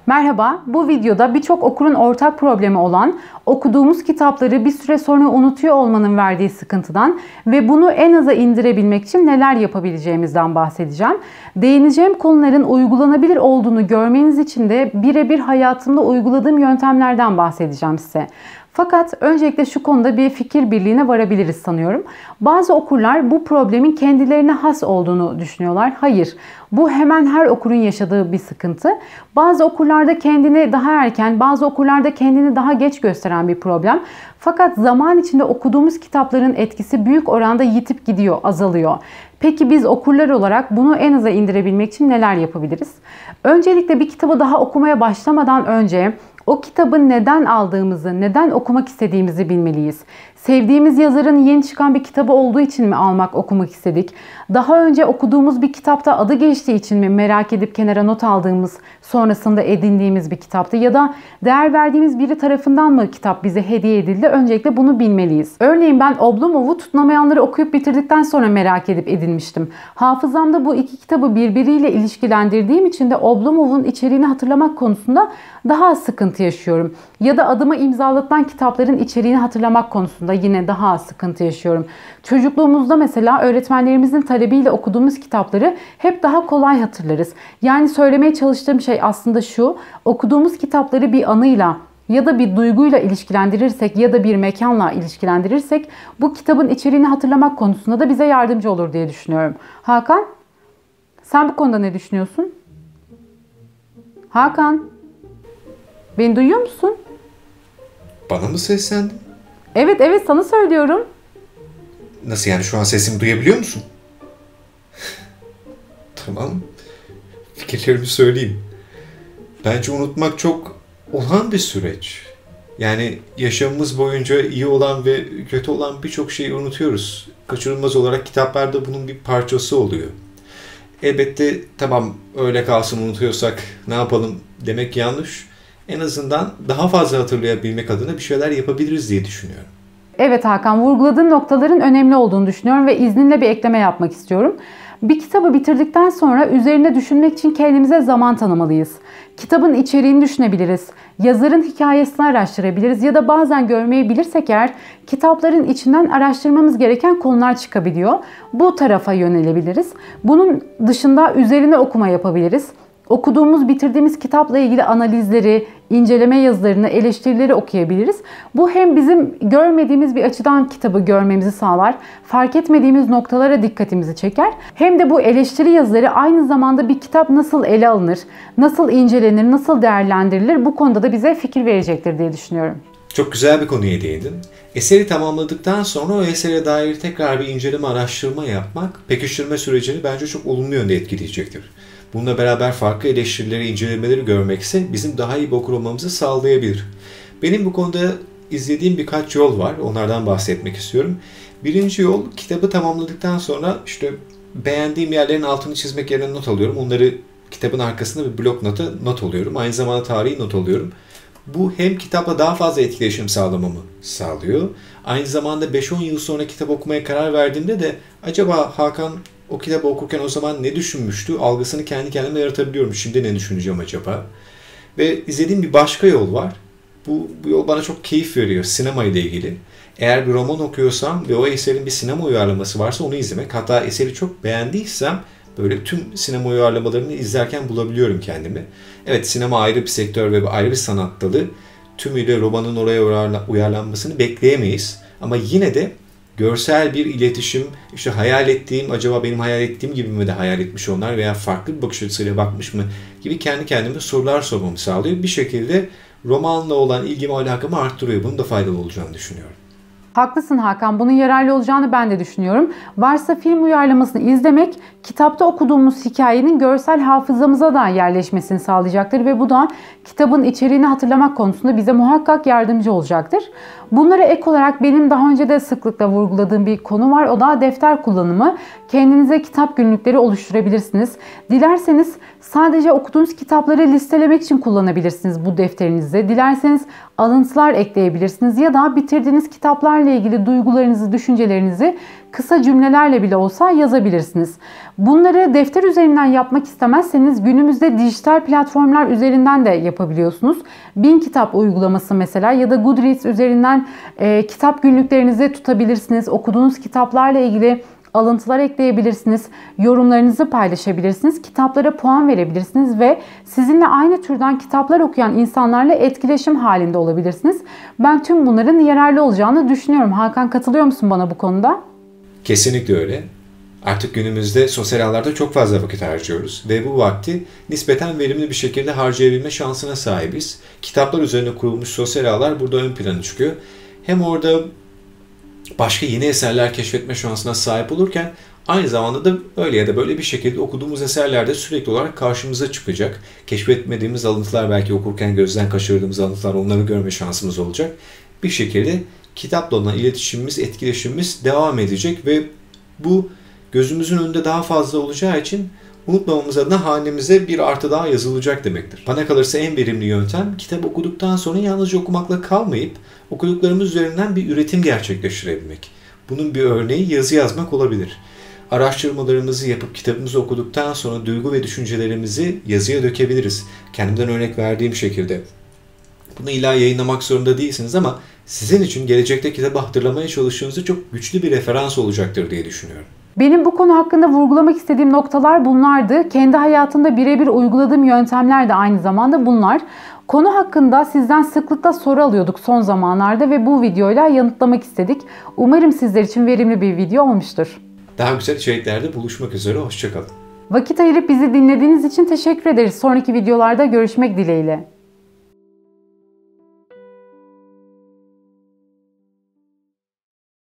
Merhaba, bu videoda birçok okurun ortak problemi olan okuduğumuz kitapları bir süre sonra unutuyor olmanın verdiği sıkıntıdan ve bunu en aza indirebilmek için neler yapabileceğimizden bahsedeceğim. Değineceğim konuların uygulanabilir olduğunu görmeniz için de birebir hayatımda uyguladığım yöntemlerden bahsedeceğim size. Fakat öncelikle şu konuda bir fikir birliğine varabiliriz sanıyorum. Bazı okurlar bu problemin kendilerine has olduğunu düşünüyorlar. Hayır, bu hemen her okurun yaşadığı bir sıkıntı. Bazı okurlarda kendini daha erken, bazı okurlarda kendini daha geç gösteren bir problem. Fakat zaman içinde okuduğumuz kitapların etkisi büyük oranda yitip gidiyor, azalıyor. Peki biz okurlar olarak bunu en aza indirebilmek için neler yapabiliriz? Öncelikle bir kitabı daha okumaya başlamadan önce o kitabı neden aldığımızı, neden okumak istediğimizi bilmeliyiz. Sevdiğimiz yazarın yeni çıkan bir kitabı olduğu için mi okumak istedik? Daha önce okuduğumuz bir kitapta adı geçtiği için mi merak edip kenara not aldığımız, sonrasında edindiğimiz bir kitaptı? Ya da değer verdiğimiz biri tarafından mı kitap bize hediye edildi? Öncelikle bunu bilmeliyiz. Örneğin ben Oblomov'u Tutunamayanları okuyup bitirdikten sonra merak edip edinmiştim. Hafızamda bu iki kitabı birbiriyle ilişkilendirdiğim için de Oblomov'un içeriğini hatırlamak konusunda daha az sıkıntı yaşıyorum. Ya da adıma imzalatılan kitapların içeriğini hatırlamak konusunda yine daha az sıkıntı yaşıyorum. Çocukluğumuzda mesela öğretmenlerimizin talebiyle okuduğumuz kitapları hep daha kolay hatırlarız. Yani söylemeye çalıştığım şey aslında şu: okuduğumuz kitapları bir anıyla ya da bir duyguyla ilişkilendirirsek ya da bir mekanla ilişkilendirirsek bu kitabın içeriğini hatırlamak konusunda da bize yardımcı olur diye düşünüyorum. Hakan, sen bu konuda ne düşünüyorsun? Hakan, beni duyuyor musun? Bana mı seslendin? Evet sana söylüyorum. Nasıl yani, şu an sesimi duyabiliyor musun? Tamam. Fikirlerimi söyleyeyim. Bence unutmak çok olağan bir süreç. Yani yaşamımız boyunca iyi olan ve kötü olan birçok şeyi unutuyoruz. Kaçınılmaz olarak kitaplar da bunun bir parçası oluyor. Elbette tamam, öyle kalsın, unutuyorsak ne yapalım demek yanlış. En azından daha fazla hatırlayabilmek adına bir şeyler yapabiliriz diye düşünüyorum. Evet Hakan, vurguladığın noktaların önemli olduğunu düşünüyorum ve izninle bir ekleme yapmak istiyorum. Bir kitabı bitirdikten sonra üzerine düşünmek için kendimize zaman tanımalıyız. Kitabın içeriğini düşünebiliriz, yazarın hikayesini araştırabiliriz ya da bazen görmeyebilirsek eğer kitapların içinden araştırmamız gereken konular çıkabiliyor. Bu tarafa yönelebiliriz. Bunun dışında üzerine okuma yapabiliriz. Okuduğumuz, bitirdiğimiz kitapla ilgili analizleri, inceleme yazılarını, eleştirileri okuyabiliriz. Bu hem bizim görmediğimiz bir açıdan kitabı görmemizi sağlar, fark etmediğimiz noktalara dikkatimizi çeker. Hem de bu eleştiri yazıları aynı zamanda bir kitap nasıl ele alınır, nasıl incelenir, nasıl değerlendirilir, bu konuda da bize fikir verecektir diye düşünüyorum. Çok güzel bir konuya değindin. Eseri tamamladıktan sonra o esere dair tekrar bir inceleme, araştırma yapmak, pekiştirme sürecini bence çok olumlu yönde etkileyecektir. Bununla beraber farklı eleştirileri, incelemeleri görmekse bizim daha iyi bir okur olmamızı sağlayabilir. Benim bu konuda izlediğim birkaç yol var. Onlardan bahsetmek istiyorum. Birinci yol, kitabı tamamladıktan sonra beğendiğim yerlerin altını çizmek yerine not alıyorum. Onları kitabın arkasında bir blok not alıyorum. Aynı zamanda tarihi not alıyorum. Bu hem kitapla daha fazla etkileşim sağlamamı sağlıyor. Aynı zamanda 5-10 yıl sonra kitap okumaya karar verdiğimde de acaba Hakan o kitabı okurken o zaman ne düşünmüştü? Algısını kendi kendime yaratabiliyorum. Şimdi ne düşüneceğim acaba? Ve izlediğim bir başka yol var. Bu yol bana çok keyif veriyor sinema ile ilgili. Eğer bir roman okuyorsam ve o eserin bir sinema uyarlaması varsa onu izlemek. Hatta eseri çok beğendiysem böyle tüm sinema uyarlamalarını izlerken bulabiliyorum kendimi. Evet, sinema ayrı bir sektör ve ayrı bir sanat dalı. Tümüyle romanın oraya uyarlanmasını bekleyemeyiz. Ama yine de görsel bir iletişim, hayal ettiğim, acaba benim hayal ettiğim gibi mi de hayal etmiş onlar veya farklı bir bakış açısıyla bakmış mı gibi kendi kendime sorular sormamı sağlıyor. Bir şekilde romanla olan ilgimi, alakamı arttırıyor. Bunun da faydalı olacağını düşünüyorum. Haklısın Hakan, bunun yararlı olacağını ben de düşünüyorum. Varsa film uyarlamasını izlemek, kitapta okuduğumuz hikayenin görsel hafızamıza da yerleşmesini sağlayacaktır ve bu da kitabın içeriğini hatırlamak konusunda bize muhakkak yardımcı olacaktır. Bunlara ek olarak benim daha önce de sıklıkla vurguladığım bir konu var. O da defter kullanımı. Kendinize kitap günlükleri oluşturabilirsiniz. Dilerseniz sadece okuduğunuz kitapları listelemek için kullanabilirsiniz bu defterinizi. Dilerseniz alıntılar ekleyebilirsiniz ya da bitirdiğiniz kitaplarla kitaplarla ilgili duygularınızı, düşüncelerinizi kısa cümlelerle bile olsa yazabilirsiniz. Bunları defter üzerinden yapmak istemezseniz günümüzde dijital platformlar üzerinden de yapabiliyorsunuz. 1000 kitap uygulaması mesela ya da Goodreads üzerinden kitap günlüklerinizi tutabilirsiniz. Okuduğunuz kitaplarla ilgili alıntılar ekleyebilirsiniz, yorumlarınızı paylaşabilirsiniz, kitaplara puan verebilirsiniz ve sizinle aynı türden kitaplar okuyan insanlarla etkileşim halinde olabilirsiniz. Ben tüm bunların yararlı olacağını düşünüyorum. Hakan, katılıyor musun bana bu konuda? Kesinlikle öyle. Artık günümüzde sosyal ağlarda çok fazla vakit harcıyoruz ve bu vakti nispeten verimli bir şekilde harcayabilme şansına sahibiz. Kitaplar üzerine kurulmuş sosyal ağlar burada ön plana çıkıyor. Hem orada başka yeni eserler keşfetme şansına sahip olurken aynı zamanda da öyle ya da böyle bir şekilde okuduğumuz eserlerde sürekli olarak karşımıza çıkacak. Keşfetmediğimiz alıntılar, belki okurken gözden kaçırdığımız alıntılar, onları görme şansımız olacak. Bir şekilde kitapla olan iletişimimiz, etkileşimimiz devam edecek ve bu gözümüzün önünde daha fazla olacağı için unutmamamız adına hanemize bir artı daha yazılacak demektir. Bana kalırsa en verimli yöntem kitap okuduktan sonra yalnızca okumakla kalmayıp okuduklarımız üzerinden bir üretim gerçekleştirebilmek. Bunun bir örneği yazı yazmak olabilir. Araştırmalarımızı yapıp kitabımızı okuduktan sonra duygu ve düşüncelerimizi yazıya dökebiliriz. Kendimden örnek verdiğim şekilde. Bunu illa yayınlamak zorunda değilsiniz ama sizin için gelecekte kitabı hatırlamaya çalıştığınızda çok güçlü bir referans olacaktır diye düşünüyorum. Benim bu konu hakkında vurgulamak istediğim noktalar bunlardı. Kendi hayatımda birebir uyguladığım yöntemler de aynı zamanda bunlar. Konu hakkında sizden sıklıkla soru alıyorduk son zamanlarda ve bu videoyla yanıtlamak istedik. Umarım sizler için verimli bir video olmuştur. Daha güzel içeriklerde buluşmak üzere, hoşça kalın. Vakit ayırıp bizi dinlediğiniz için teşekkür ederiz. Sonraki videolarda görüşmek dileğiyle.